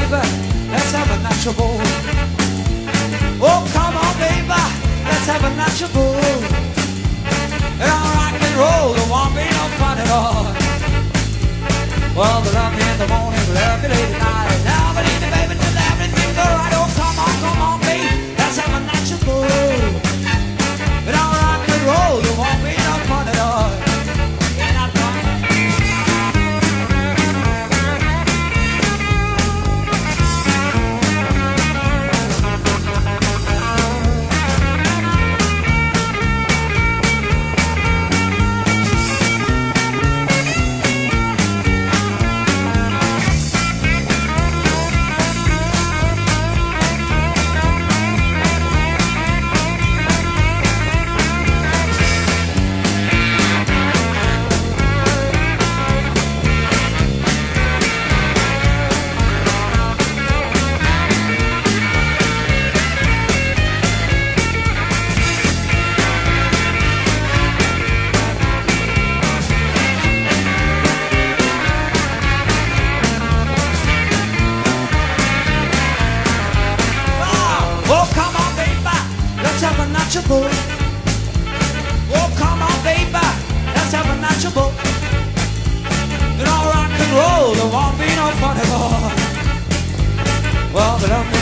baby, let's have a natural ball. Oh, come on, baby, let's have a natural ball. And I'll rock and roll, there won't be no fun at all. Well, they love me in the morning, love me late at night. Now, but even baby, till everything's alright. Oh, come on, baby, let's have a natural ball. And I'll rock and roll, there won't be no fun at all. Oh, come on, baby, let's have a natural ball. And I'll rock and roll, there won't be no fun at all. Well, they don't